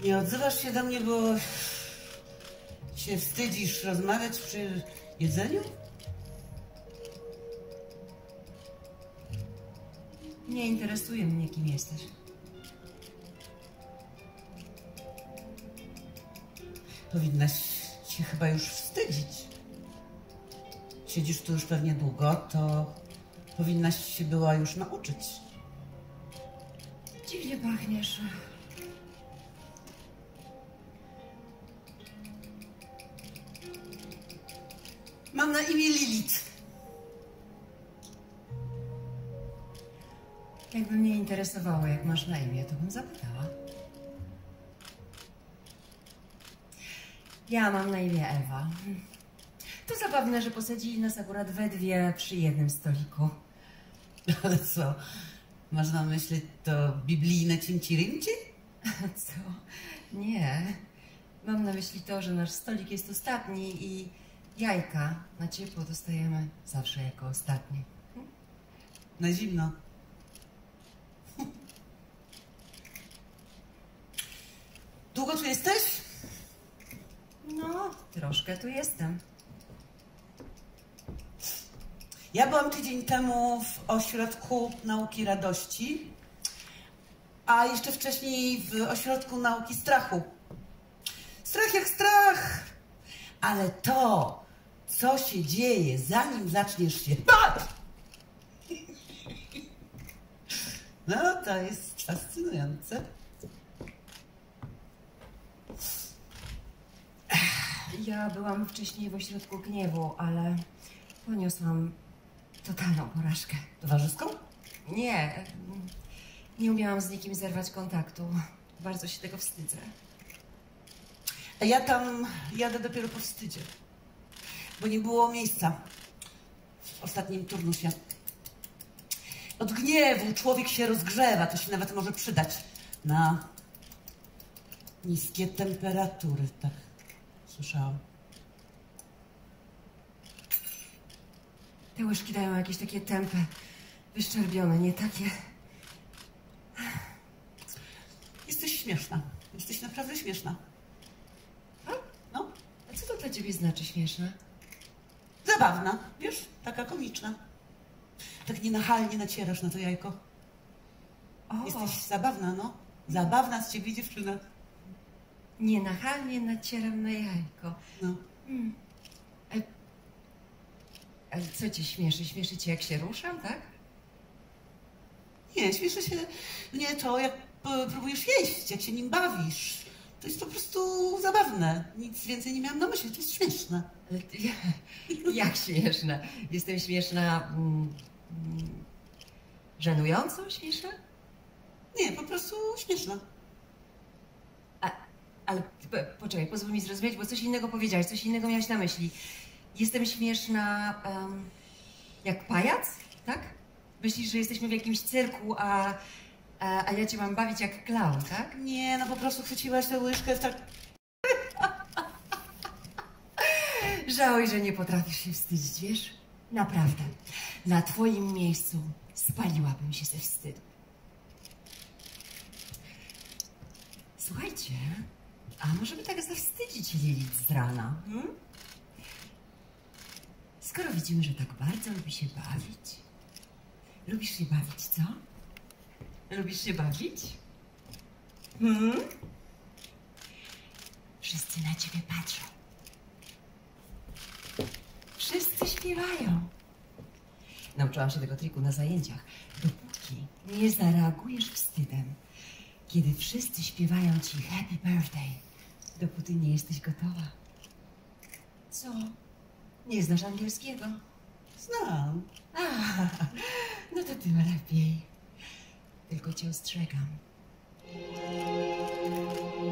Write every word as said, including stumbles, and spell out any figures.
Nie odzywasz się do mnie, bo się wstydzisz rozmawiać przy jedzeniu? Nie interesuje mnie, kim jesteś. Powinnaś się chyba już wstydzić. Siedzisz tu już pewnie długo, to powinnaś się była już nauczyć. Dziwnie pachniesz. Mam na imię Lilith. Jakby mnie interesowało, jak masz na imię, to bym zapytała. Ja mam na imię Ewa. To zabawne, że posadzili nas akurat we dwie przy jednym stoliku. Ale co? Masz na myśli to biblijne cimci-rimci? Co? Nie. Mam na myśli to, że nasz stolik jest ostatni i jajka na ciepło dostajemy zawsze jako ostatni. Na zimno. Długo tu jesteś? No, troszkę tu jestem. Ja byłam tydzień temu w Ośrodku Nauki Radości, a jeszcze wcześniej w Ośrodku Nauki Strachu. Strach jak strach! Ale to, co się dzieje, zanim zaczniesz się bać, no to jest fascynujące. Ja byłam wcześniej w Ośrodku Gniewu, ale poniosłam totalną porażkę. Towarzyską? Nie, nie umiałam z nikim zerwać kontaktu. Bardzo się tego wstydzę. A ja tam jadę dopiero po wstydzie, bo nie było miejsca w ostatnim turnusie. Od gniewu człowiek się rozgrzewa, to się nawet może przydać na niskie temperatury, tak słyszałam. Te łyżki dają jakieś takie tępe, wyszczerbione, nie takie... Jesteś śmieszna. Jesteś naprawdę śmieszna. A? No. A co to dla ciebie znaczy śmieszne? Zabawna, wiesz? Taka komiczna. Tak nienachalnie nacierasz na to jajko. O. Jesteś zabawna, no. Zabawna z ciebie dziewczyna. Nienachalnie nacieram na jajko. No. Hmm. A, ale co cię śmieszy? Śmieszy cię, jak się ruszam, tak? Nie, śmieszy się mnie to, jak p- próbujesz jeść, jak się nim bawisz. To jest po prostu zabawne. Nic więcej nie miałam na myśli, to jest śmieszne. Ale ty, jak śmieszne? Jestem śmieszna... Mm, mm, żenująco śmieszna? Nie, po prostu śmieszna. A, ale po, poczekaj, pozwól mi zrozumieć, bo coś innego powiedziałaś, coś innego miałaś na myśli. Jestem śmieszna um, jak pajac, tak? Myślisz, że jesteśmy w jakimś cyrku, a, a, a ja cię mam bawić jak klaun, tak? Nie, no po prostu chwyciłaś tę łyżkę w tak... Żałuj, że nie potrafisz się wstydzić, wiesz? Naprawdę. Na twoim miejscu spaliłabym się ze wstydu. Słuchajcie, a może by tak zawstydzić Lilith z rana? Hmm? Skoro widzimy, że tak bardzo lubi się bawić. Lubisz się bawić, co? Lubisz się bawić? Hmm? Wszyscy na ciebie patrzą. Wszyscy śpiewają. Nauczyłam się tego triku na zajęciach. Dopóki nie zareagujesz wstydem, kiedy wszyscy śpiewają ci happy birthday, dopóty nie jesteś gotowa. Co? Nie znasz angielskiego? Znam. A, no to tym lepiej. Tylko cię ostrzegam.